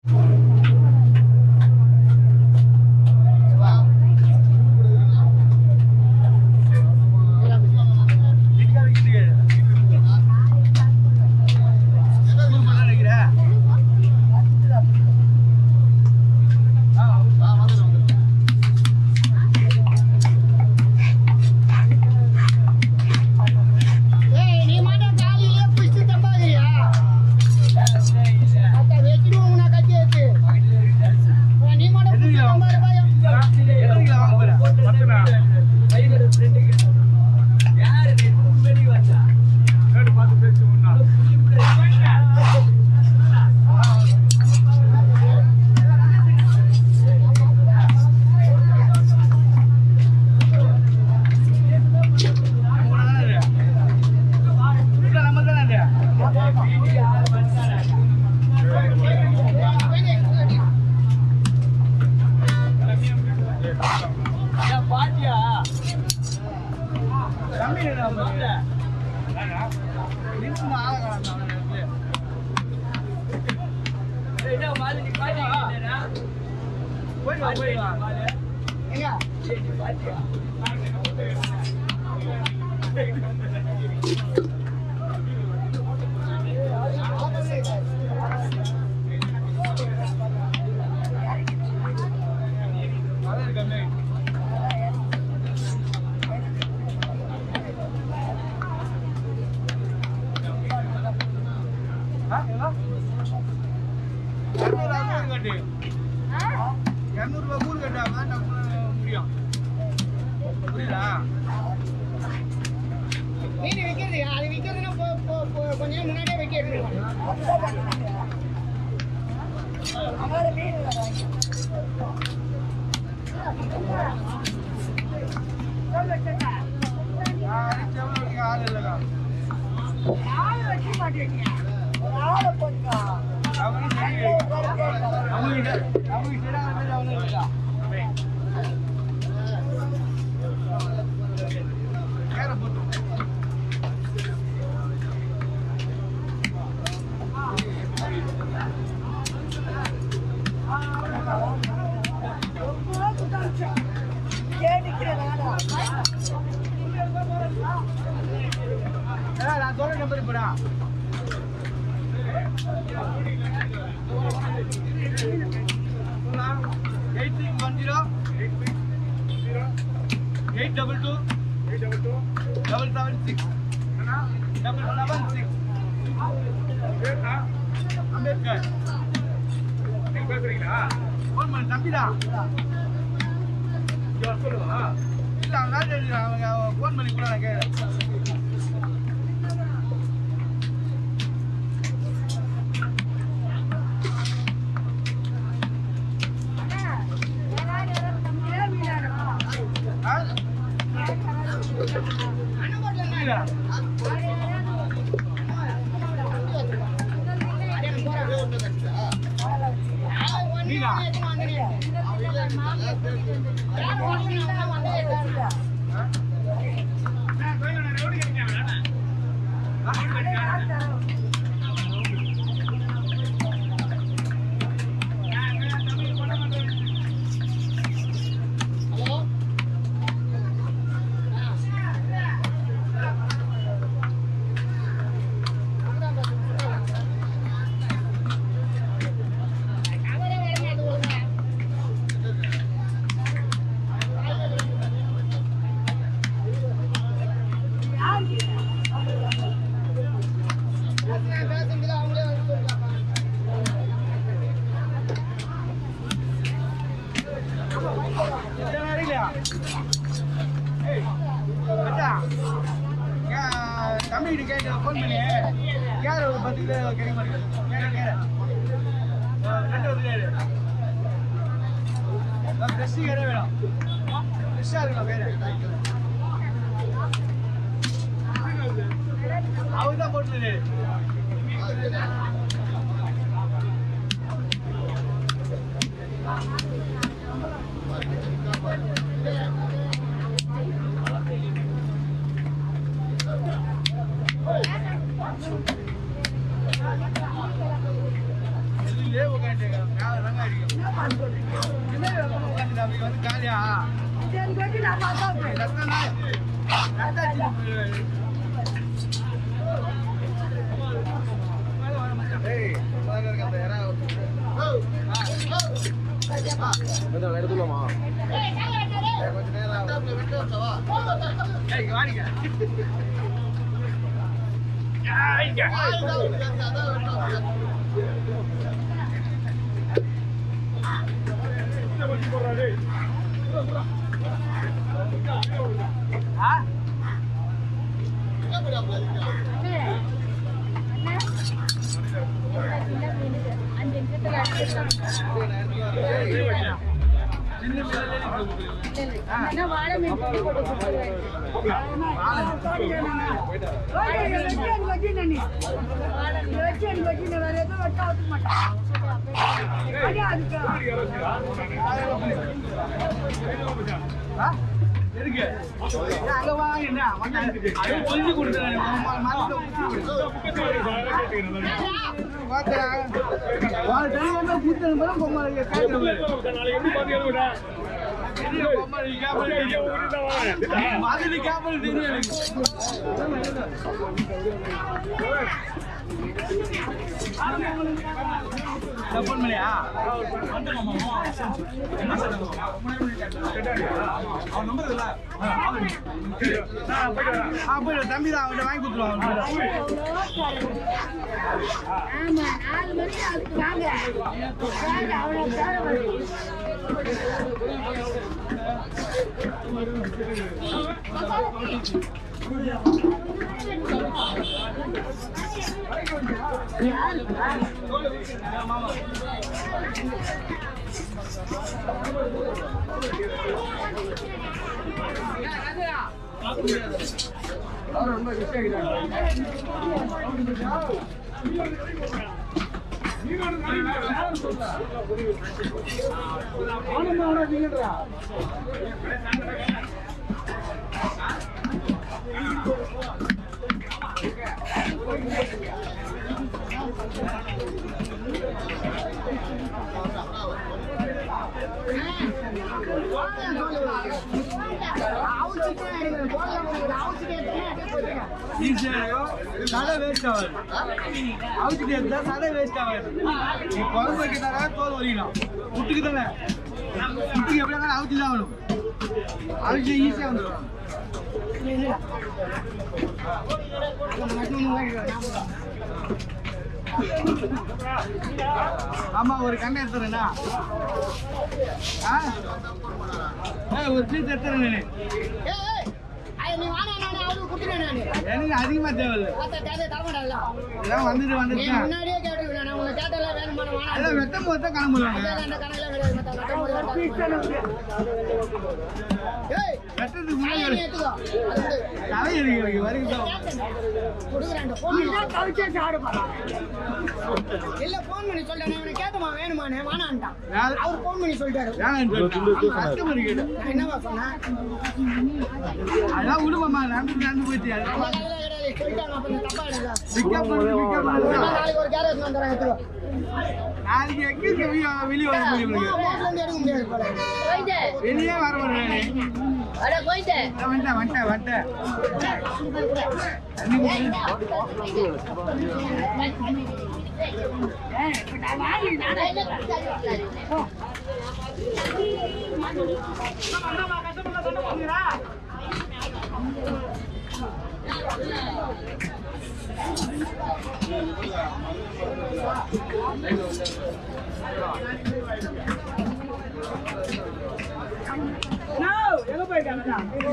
Yeah. ஆமா ஒரு கண்ணை எடுத்துறேன்னா ஒரு பீஸ் எடுத்துறேன் எனக்கு அதிகமா தேவையில்லை வெட்டும் போது தான் கிளம்புவாங்க வெட்டத்துக்கு முன்னாடி தலை இருக்கு வரைக்கும் இல்ல போன் பண்ணி சொல்றேன் கேட்டமா வேணுமானே வானான்ட்டான் அவர் போன் பண்ணி சொல்லிட்டாரு என்னவா சொன்னேன் அதான் விடுமாமா நடந்து போயிட்டு நாளைக்கு ஒரு கேரட் வந்துடுறேன் நாளைக்கு எங்க வெளியே வர முடியாது வெளியே வர முடியாது வந்துட்டேன் எங்க போயிட்டாங்க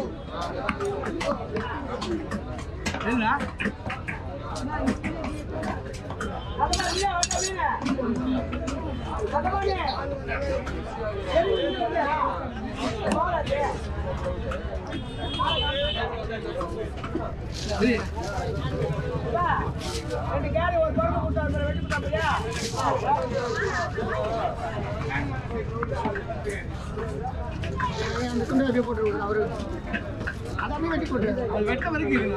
என்ன அவரு அதான் வெட்டி போட்டு வெட்ட வரைக்கும்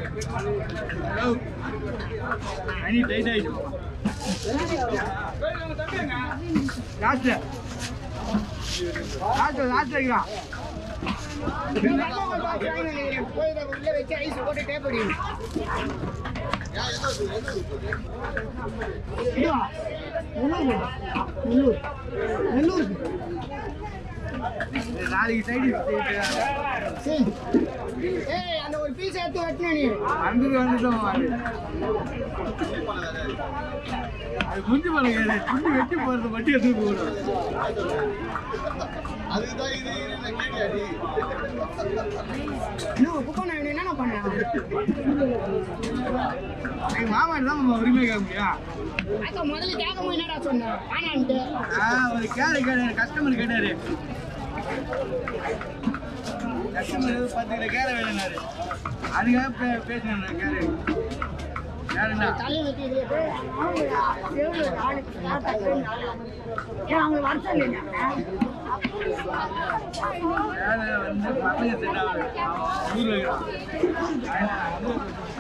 டைட் ஆயிடும் லாஸ்ட் வைக்கிறான் போய் உள்ள வச்சு ஐஸ் போட்டு டேப் அடிக்கணும். நாளைக்கு சைடு அந்த ஒரு பீஸ் எடுத்து வெட்டின நீ வந்துட்டோம். அது குஞ்சு பழக குஞ்சு வெட்டி போறது வட்டி எடுத்து போகணும். அதுதான் இது என்ன பண்ண மாமா தான் நம்ம உரிமை கேட்க முடியும். முதல்ல கேட்கும் என்னடா சொன்ன ஆனான்ட்டு ஒரு கேட்டாரு கஸ்டமர் கேட்டாரு. கஸ்டமர் 10 கிலோ கேரை வேணுனாரு. அதுக்காக பேசினேன் கேரு அவங்க வருஷம் இல்லைங்க வந்து பசங்க செட் ஆகுது.